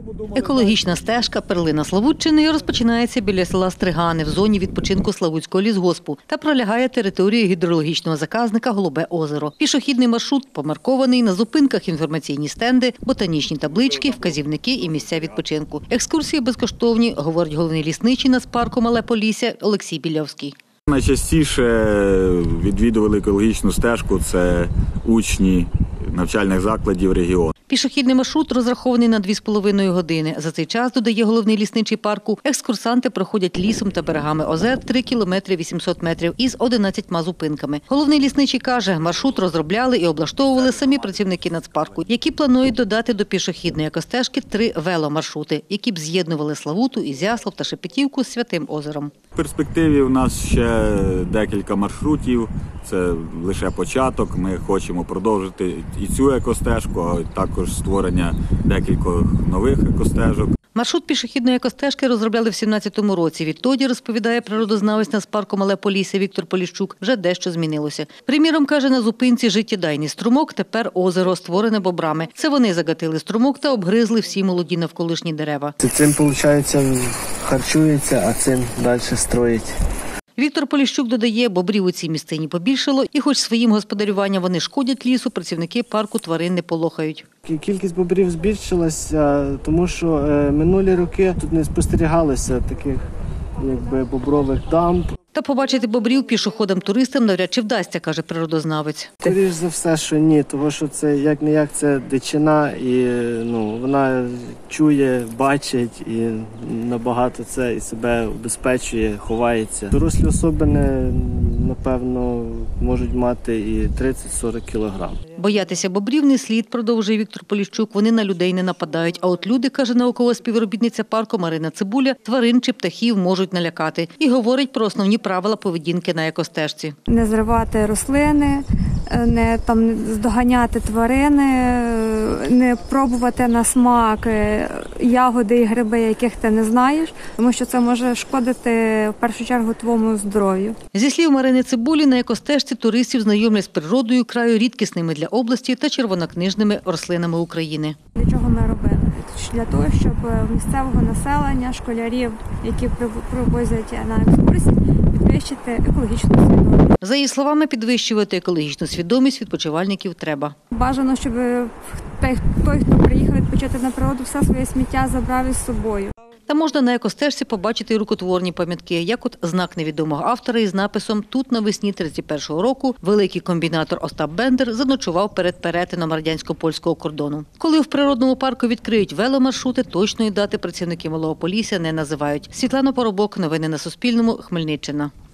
Екологічна стежка «Перлина Славутчини» розпочинається біля села Стригани в зоні відпочинку Славутського лісгоспу та пролягає територією гідрологічного заказника «Голубе озеро». Пішохідний маршрут помаркований, на зупинках інформаційні стенди, ботанічні таблички, вказівники і місця відпочинку. Екскурсії безкоштовні, говорить головний лісничий Нацпарку «Мале Полісся» Олексій Білявський. Найчастіше відвідували екологічну стежку – це учні навчальних закладів регіону. Пішохідний маршрут розрахований на 2,5 години. За цей час, додає головний лісничий парку, екскурсанти проходять лісом та берегами озер 3 кілометри 800 метрів із 11 зупинками. Головний лісничий каже, маршрут розробляли і облаштовували самі працівники Нацпарку, які планують додати до пішохідної екостежки 3 веломаршрути, які б з'єднували Славуту, Ізяслав та Шепетівку з Святим озером. В перспективі у нас ще декілька маршрутів, це лише початок. Ми хочемо продовжити і цю екостежку, а також створення декількох нових екостежок. Маршрут пішохідної екостежки розробляли в 2017 році. Відтоді, розповідає природознавець Нацпарку «Мале Полісся» Віктор Поліщук, вже дещо змінилося. Приміром, каже, на зупинці життєдайний струмок, тепер озеро, створене бобрами. Це вони загатили струмок та обгризли всі молоді навколишні дерева. Цим, виходить, харчується, а цим далі строїть. Віктор Поліщук додає, бобрів у цій місцині побільшало, і хоч своїм господарюванням вони шкодять лісу, працівники парку тварин не полохають. Кількість бобрів збільшилася, тому що минулі роки тут не спостерігалося таких бобрових дамб. Та побачити бобрів пішоходам-туристам навряд чи вдасться, каже природознавець. Скоріше за все, що ні, тому що це як-не-як це дичина, і вона чує, бачить і набагато це і себе убезпечує, ховається. Дорослі особи, напевно, можуть мати і 30-40 кілограм. Боятися бобрів не слід, продовжує Віктор Поліщук, вони на людей не нападають. А от люди, каже наукова співробітниця парку Марина Цибуля, тварин чи птахів можуть налякати. І говорить про основні правила поведінки на екостежці. Не зривати рослини, не здоганяти тварини, не пробувати на смак ягоди і гриби, яких ти не знаєш, тому що це може шкодити в першу чергу твоєму здоров'ю. Зі слів Марини Цибулі, на екостежці туристів знайомлять з природою краю, рідкісними для області та червонокнижними рослинами України. Для чого ми робили? Для того, щоб місцевого населення, школярів, які привозять на екскурсії, підвищити екологічну свідомість. За її словами, підвищувати екологічну свідомість відпочивальників треба. Бажано, щоб той, хто приїхав відпочити на природу, все своє сміття забрав із собою. Та можна на екостежці побачити і рукотворні пам'ятки, як от знак невідомого автора із написом «Тут навесні 31-го року великий комбінатор Остап Бендер заночував перед перетином радянсько-польського кордону». Коли в природному парку відкриють веломаршрути, точної дати працівники Малого Полісся не називають. Світлана Поробок, новини на Суспільному, Хмельниччина.